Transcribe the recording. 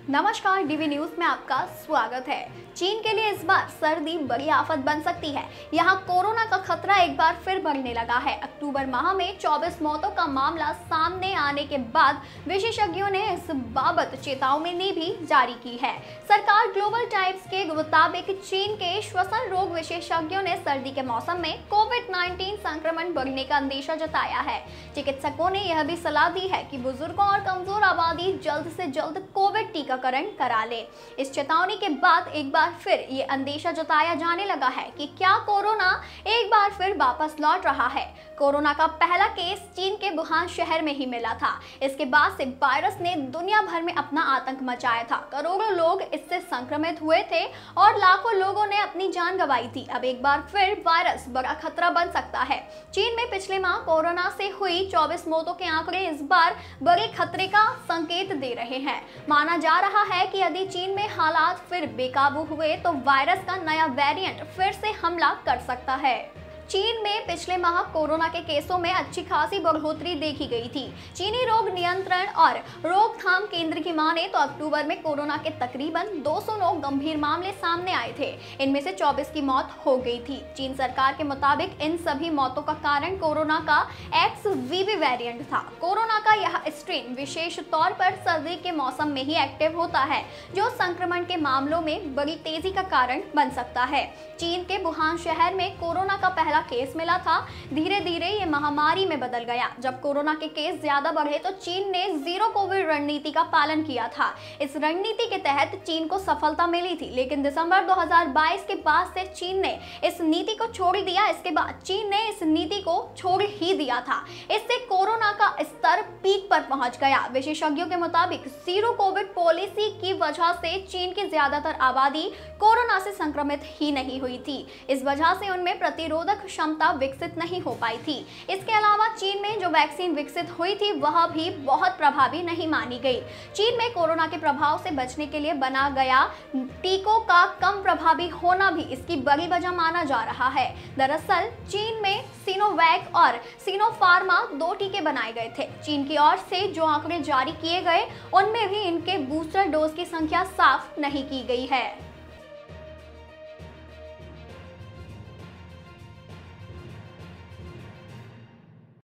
नमस्कार, DV news में आपका स्वागत है। चीन के लिए इस बार सर्दी बड़ी आफत बन सकती है। यहाँ कोरोना का खतरा एक बार फिर बढ़ने लगा है। अक्टूबर माह में 24 मौतों का मामला सामने आने के बाद विशेषज्ञों ने इस बाबत चेतावनी भी जारी की है। सरकार ग्लोबल टाइम्स के मुताबिक चीन के श्वसन रोग विशेषज्ञों ने सर्दी के मौसम में कोविड-19 संक्रमण बढ़ने का अंदेशा जताया है। चिकित्सकों ने यह भी सलाह दी है कि बुजुर्गों और कमजोर आबादी जल्द से जल्द कोविड टीकाकरण करा ले। इस चेतावनी के बाद एक बार फिर ये अंदेशा जताया जाने लगा है कि क्या कोरोना एक बार फिर वापस लौट रहा है। कोरोना का पहला केस चीन के वुहान शहर में ही मिला था। इसके बाद से वायरस ने दुनिया भर में अपना आतंक मचाया था। करोड़ों लोग इससे संक्रमित हुए थे और लाखों लोगों ने अपनी जान गंवाई थी। अब एक बार फिर वायरस बड़ा खतरा बन सकता है। चीन में पिछले माह कोरोना से हुई 24 मौतों के आंकड़े इस बार बड़े खतरे का संकेत दे रहे हैं। माना जा रहा है कि यदि चीन में हालात फिर बेकाबू हुए तो वायरस का नया वेरिएंट फिर से हमला कर सकता है। चीन में पिछले माह कोरोना के केसों में अच्छी खासी बढ़ोतरी देखी गई थी। चीनी रोग नियंत्रण और रोकथाम केंद्र की माने तो अक्टूबर में कोरोना के तकरीबन 209 गंभीर मामले सामने आए थे। इनमें से 24 की मौत हो गई थी। चीन सरकार के मुताबिक इन सभी मौतों का कारण कोरोना का XBB वेरिएंट था। कोरोना का यह स्ट्रेन विशेष तौर पर सर्दी के मौसम में ही एक्टिव होता है, जो संक्रमण के मामलों में बड़ी तेजी का कारण बन सकता है। चीन के वुहान शहर में कोरोना का पहला केस मिला था। धीरे धीरे ये महामारी में बदल गया। जब कोरोना के केस ज्यादा बढ़े तो चीन ने जीरो कोविड रणनीति का पालन किया था। इस रणनीति के तहत चीन को सफलता मिली थी, लेकिन दिसंबर 2022 के बाद से चीन ने इस नीति को छोड़ दिया। इसके बाद चीन ने इस नीति को छोड़ ही दिया था। इससे कोरोना का स्तर पीक पर पहुंच गया। विशेषज्ञों के मुताबिक जीरो कोविड पॉलिसी की वजह से चीन की ज्यादातर आबादी कोरोना से संक्रमित ही नहीं हुई थी। इस वजह से उनमें प्रतिरोधक क्षमता विकसित नहीं हो पाई थी। इसके अलावा चीन में जो वैक्सीन विकसित हुई थी वह भी बहुत प्रभावी नहीं मानी गई। चीन में कोरोना के प्रभाव से बचने के लिए बना गया टीकों का कम प्रभावी होना भी इसकी बड़ी वजह माना जा रहा है। दरअसल चीन में सिनोवैक और सिनोफार्मा 2 टीके बनाए गए थे। चीन की ओर से जो आंकड़े जारी किए गए उनमें भी इनके बूस्टर डोज की संख्या साफ नहीं की गई है।